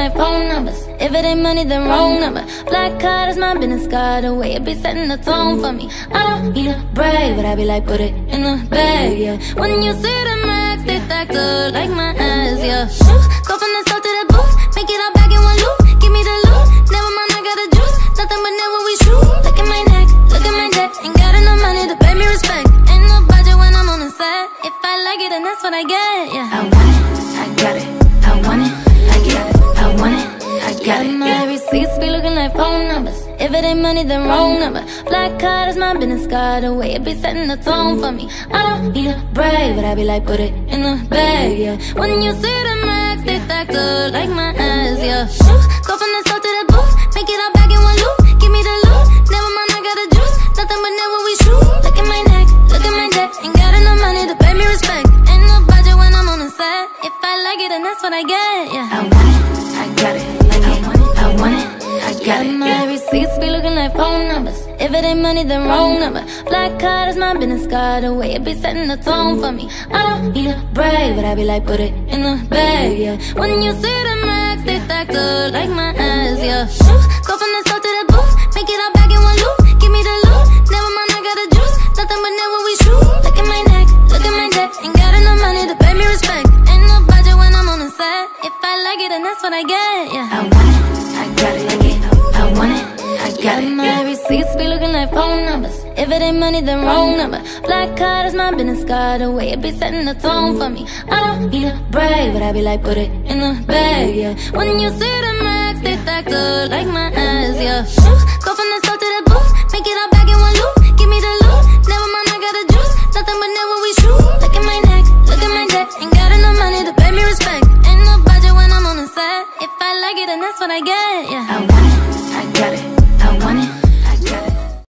like phone numbers. If it ain't money, then wrong number. Black card is my business card, the way it be setting the tone for me. I don't need a brave, but I be like, put it in the bag, yeah. When you see the max, they stack up like my ass, yeah. Go from the south to the booth, make it all back in one loop. Give me the loot, never mind, I got the juice. Nothing but never we shoot. Look at my neck, look at my debt. Ain't got enough money to pay me respect. Ain't no budget when I'm on the set. If I like it, then that's what I get, yeah. I want it, I got it. I want it, I get it. I want it, I got it. My receipts be looking like phone numbers. If it ain't money, then wrong number. Black card is my business card, the way it be setting the tone for me. I don't need a brave, but I be like, put it in the bag, yeah. When you see the max, they stack up like my ass, yeah. Go from the south to the booth, make it all back in one loop. Give me the loot, never mind, I got the juice. Nothing but never we shoot. Look at my neck, look at my debt. Ain't got enough money to pay me respect. Ain't no budget when I'm on the set. If I like it, then that's what I get, yeah. I want it, I got it. I want it, I got it. My receipts be looking like phone numbers. If it ain't money, then wrong number. Black card is my business card, the way it be setting the tone for me. I don't need a brave, but I be like, put it in the bag, yeah. When you see the max, they stack up like my ass, yeah. Go from the south to the booth, make it all back in one loop. Give me the loot, never mind, I got the juice. Nothing but never we shoot. Look at my neck, look at my debt. Ain't got enough money to pay me respect. Ain't no budget when I'm on the set. If I like it, then that's what I get, yeah. I want it, I got it, I want it, I got it. My receipts be looking like phone numbers. If it ain't money, then wrong number. Black card is my business card, the way it be setting the tone for me. I don't need a brave, but I be like, put it in the bag, yeah. When you see the max, they stack up like my ass, yeah. Go from the south to the booth, make it all back in one loop. Give me the loot, never mind, I got the juice. Nothing but never we shoot. Look at my neck, look at my debt. Ain't got enough money to pay me respect. Ain't no budget when I'm on the set. If I like it, then that's what I get, yeah. I want it,